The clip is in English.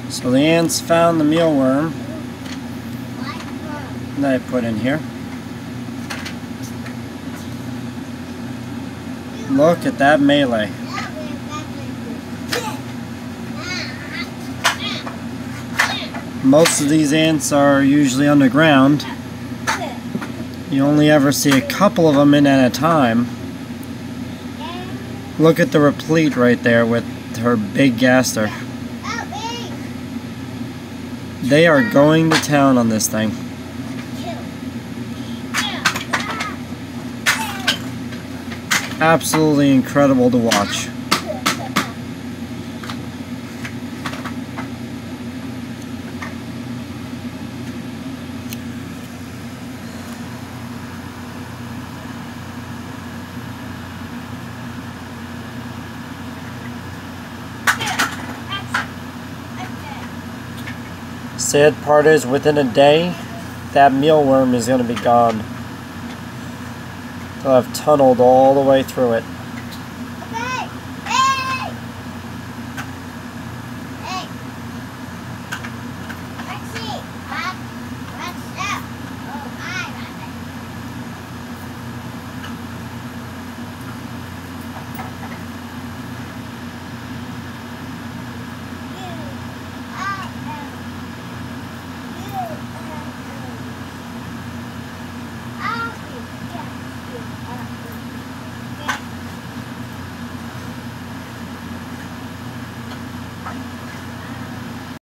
So the ants found the mealworm that I put in here. Look at that melee. Most of these ants are usually underground. You only ever see a couple of them in at a time. Look at the replete right there with her big gaster. They are going to town on this thing. Absolutely incredible to watch. Sad part is, within a day, that mealworm is going to be gone. They'll have tunneled all the way through it.